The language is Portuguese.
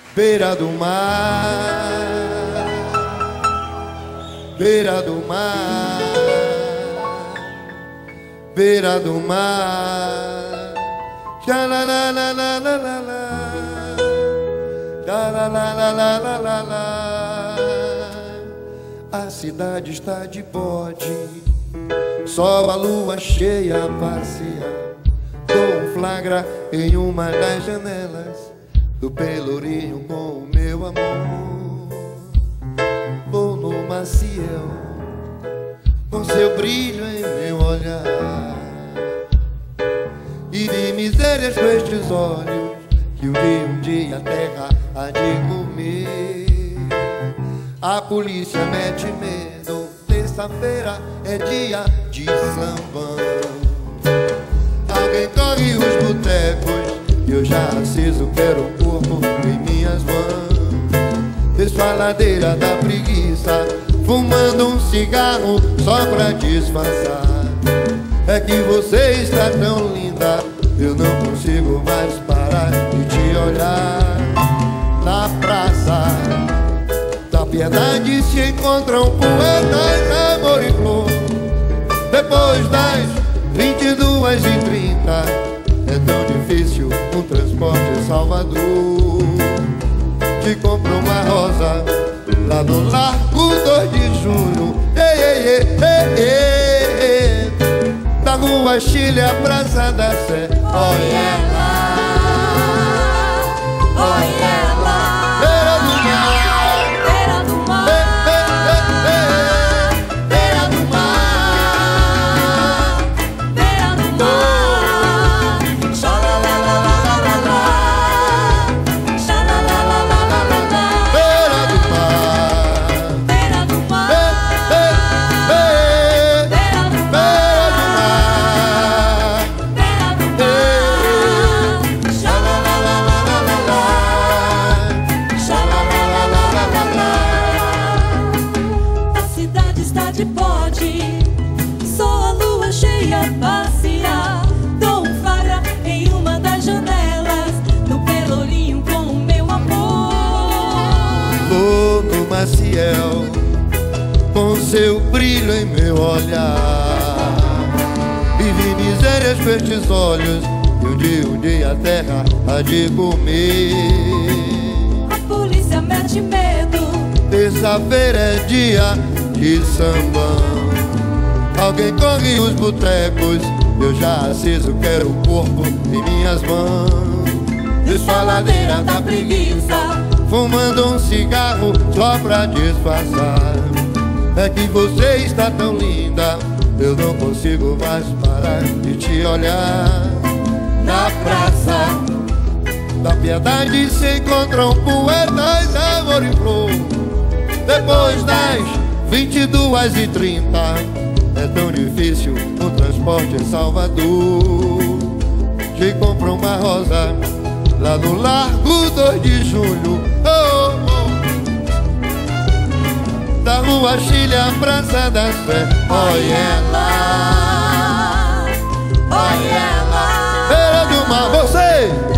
beira do mar, beira do mar, beira do mar. Xalalalalalalala, xalalalalalalala. A cidade está de bode, só a lua cheia passeia. Dou um flagra em uma das janelas do Pelourinho com o meu amor. Vou no Maciel com seu brilho em meu olhar, e vi misérias com estes olhos que um dia a terra há de comer. A polícia mete medo, terça-feira é dia de sambão. Alguém corre os botecos e eu já aceso quero o corpo em minhas mãos. Desço a ladeira da preguiça, fumando um cigarro só pra disfarçar. É que você está tão linda, eu não consigo mais parar de te olhar. Na praça da Piedade se encontram poetas, amor e flor. Depois das 22h30 é tão difícil um transporte em Salvador. Te compro uma rosa lá no Largo 2 de Junho, da Rua Chile à Praça da Sé. Olha ela, olha ela, Beira do mar, beira do mar, beira do mar, beira do mar. Xalalalalalalala, xalalalalalalala, beira do mar, beira do mar, beira do beira do mar, mar. beira do mar. Xalalalalalalala, xalalalalalalala. A cidade está de bode, só a lua cheia passear. Dou um flagra em uma das janelas do Pelourinho com o meu amor. Vou no Maciel com seu brilho em meu olhar, e vi misérias com estes olhos e um dia a terra há de comer. A polícia mete medo, Terça-feira é dia de sambão. Alguém corre os botecos, eu já aceso quero o corpo em minhas mãos. Desço a ladeira da preguiça, fumando um cigarro só pra disfarçar. É que você está tão linda, eu não consigo mais parar de te olhar. Na praça da Piedade se encontram poetas, amor e flor. Depois das 22h30 é tão difícil o transporte em Salvador. Te compro uma rosa lá no Largo 2 de Julho, da Rua Chile à Praça da Sé. olha ela, olha ela, Beira do mar, você!